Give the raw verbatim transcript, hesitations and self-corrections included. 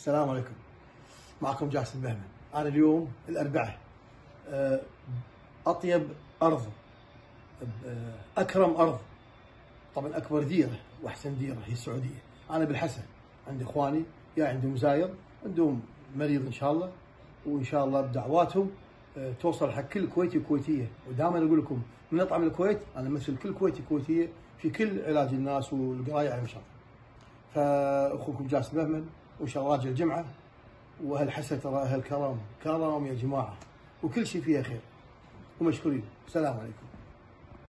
السلام عليكم. معكم جاسم بهمن. أنا اليوم الأربعاء، أطيب أرض، أكرم أرض، طبعا أكبر ديرة وأحسن ديرة هي السعودية. أنا بالحسن عندي إخواني يا عندهم زاير، عندهم مريض إن شاء الله، وإن شاء الله بدعواتهم توصل حق كل كويتي وكويتية. ودائما أقول لكم من أطعم الكويت أنا مثل كل كويتي كويتية في كل علاج الناس والقراية على مشاكل. فأخوكم جاسم بهمن، وإن شاء الله راجع الجمعة، وهالحسن ترى أهل كرم كرم يا جماعة، وكل شيء فيها خير، ومشكورين. السلام عليكم.